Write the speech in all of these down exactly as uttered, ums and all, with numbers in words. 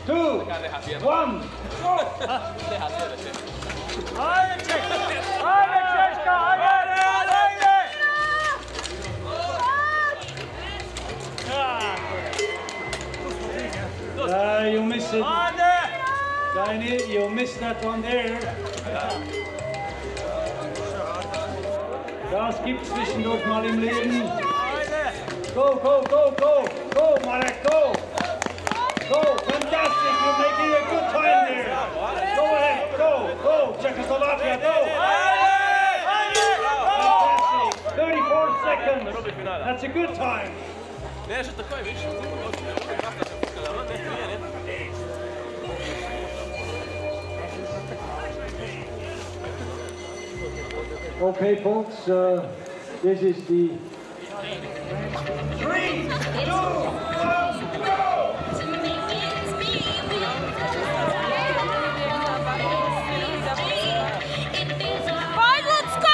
two, one, go! Haydi çek! Haydi Çeşka! Haydi! Haydi! Uh, you missed it. Haydi! Danny, you missed that one there. Das gibt zwischendurch mal im Leben. Go, go, go, go! Go, Marek, go! Go, fantastic! You're making a good time there. Go ahead, go, go! Czechoslovakia, go! Fantastic! thirty-four seconds. That's a good time. Okay, folks, uh, this is the three, two, one, go! Fight, let's go!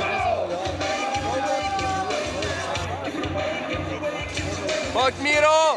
Miro!